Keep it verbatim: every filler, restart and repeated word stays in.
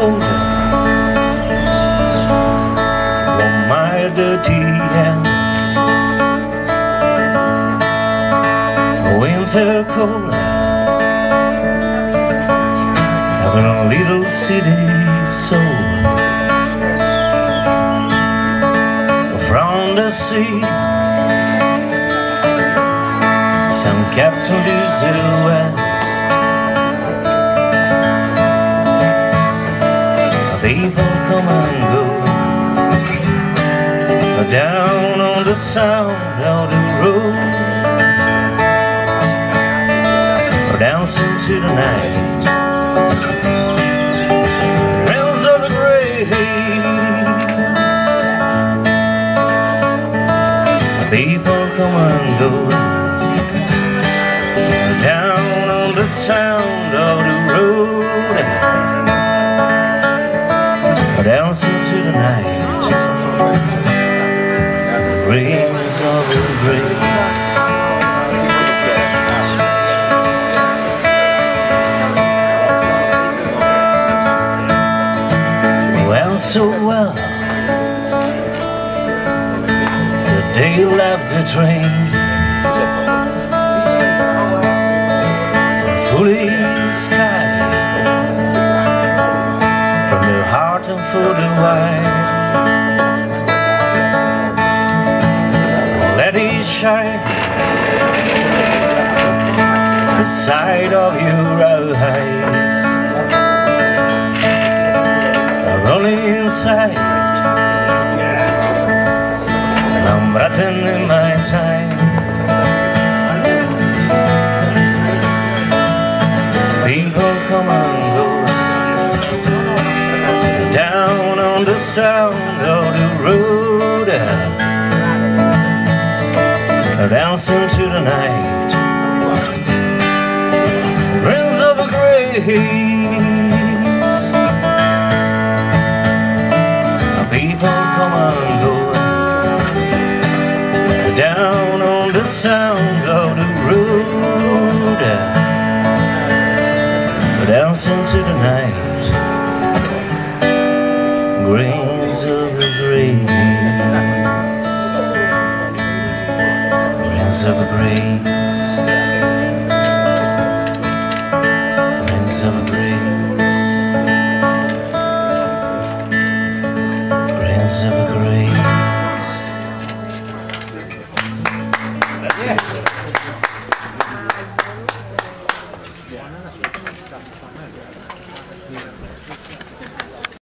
cold, warm my dirty hands. Winter cold, having a little city soul. From the sea, some captain leaves the west. People come and go, down on the sound of the road, dancing to the night, rails of the graves. People come and go, down on the sound of the road, dancing to the night, rains of the graves. Well, so well, the day you left the train, from fully sky, from the heart and for the wine. Let it shine, the side of your eyes, rolling inside, and I'm breathing in my time. People come and go, down on the sound of the road, dancing to the night, rains of the graves. People come and go, down on the sound of the road, dancing to the night, grains of the graves, grains of the graves.